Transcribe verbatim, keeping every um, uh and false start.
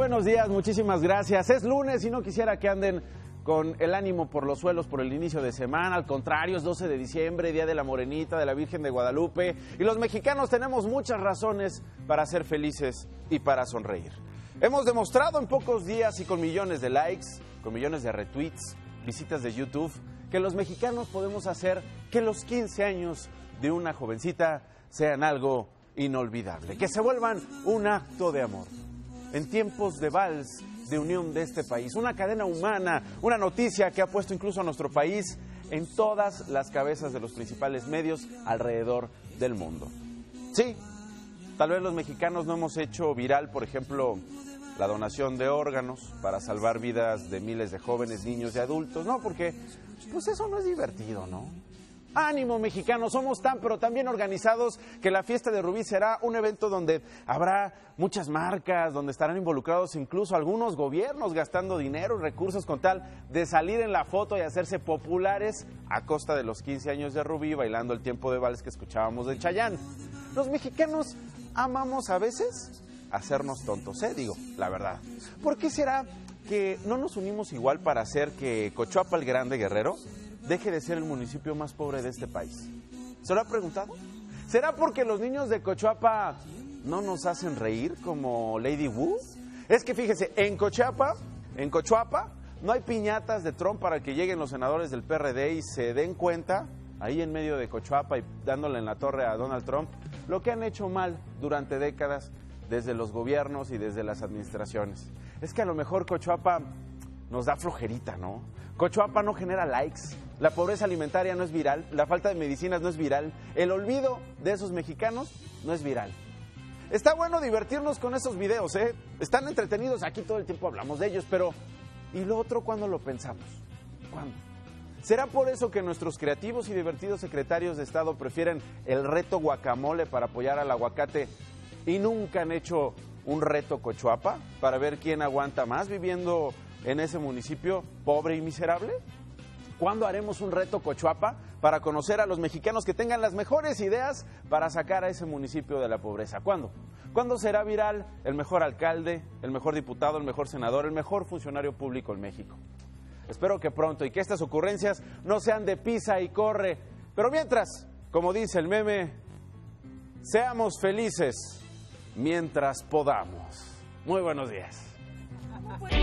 Buenos días, muchísimas gracias. Es lunes y no quisiera que anden con el ánimo por los suelos por el inicio de semana. Al contrario, es doce de diciembre, Día de la Morenita, de la Virgen de Guadalupe. Y los mexicanos tenemos muchas razones para ser felices y para sonreír. Hemos demostrado en pocos días y con millones de likes, con millones de retweets, visitas de YouTube, que los mexicanos podemos hacer que los quince años de una jovencita sean algo inolvidable, que se vuelvan un acto de amor. En tiempos de vals, de unión de este país, una cadena humana, una noticia que ha puesto incluso a nuestro país en todas las cabezas de los principales medios alrededor del mundo. Sí, tal vez los mexicanos no hemos hecho viral, por ejemplo, la donación de órganos para salvar vidas de miles de jóvenes, niños y adultos, no, porque pues eso no es divertido, ¿no? Ánimo, mexicanos, somos tan pero tan bien organizados que la fiesta de Rubí será un evento donde habrá muchas marcas, donde estarán involucrados incluso algunos gobiernos gastando dinero y recursos con tal de salir en la foto y hacerse populares a costa de los quince años de Rubí bailando el tiempo de vals que escuchábamos de Chayanne. Los mexicanos amamos a veces hacernos tontos, ¿eh? Digo, la verdad. ¿Por qué será que no nos unimos igual para hacer que Cochuapa el Grande, Guerrero, deje de ser el municipio más pobre de este país? ¿Se lo ha preguntado? ¿Será porque los niños de Cochuapa no nos hacen reír como Lady Wu? Es que fíjese, en Cochuapa, en Cochuapa, no hay piñatas de Trump para que lleguen los senadores del P R D y se den cuenta, ahí en medio de Cochuapa y dándole en la torre a Donald Trump, lo que han hecho mal durante décadas desde los gobiernos y desde las administraciones. Es que a lo mejor Cochuapa nos da flojerita, ¿no? Cochuapa no genera likes, la pobreza alimentaria no es viral, la falta de medicinas no es viral, el olvido de esos mexicanos no es viral. Está bueno divertirnos con esos videos, ¿eh? Están entretenidos, aquí todo el tiempo hablamos de ellos, pero ¿y lo otro cuándo lo pensamos? ¿Cuándo? ¿Será por eso que nuestros creativos y divertidos secretarios de Estado prefieren el reto guacamole para apoyar al aguacate y nunca han hecho un reto Cochuapa para ver quién aguanta más viviendo en ese municipio pobre y miserable? ¿Cuándo haremos un reto Cochuapa para conocer a los mexicanos que tengan las mejores ideas para sacar a ese municipio de la pobreza? ¿Cuándo? ¿Cuándo será viral el mejor alcalde, el mejor diputado, el mejor senador, el mejor funcionario público en México? Espero que pronto y que estas ocurrencias no sean de pisa y corre. Pero mientras, como dice el meme, seamos felices mientras podamos. Muy buenos días.